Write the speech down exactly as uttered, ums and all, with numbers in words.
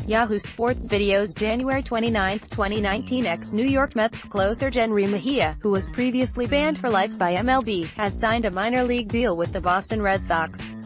Yahoo Sports videos January twenty-ninth, twenty nineteen. Ex-New York Mets closer Jenrry Mejia, who was previously banned for life by M L B, has signed a minor league deal with the Boston Red Sox.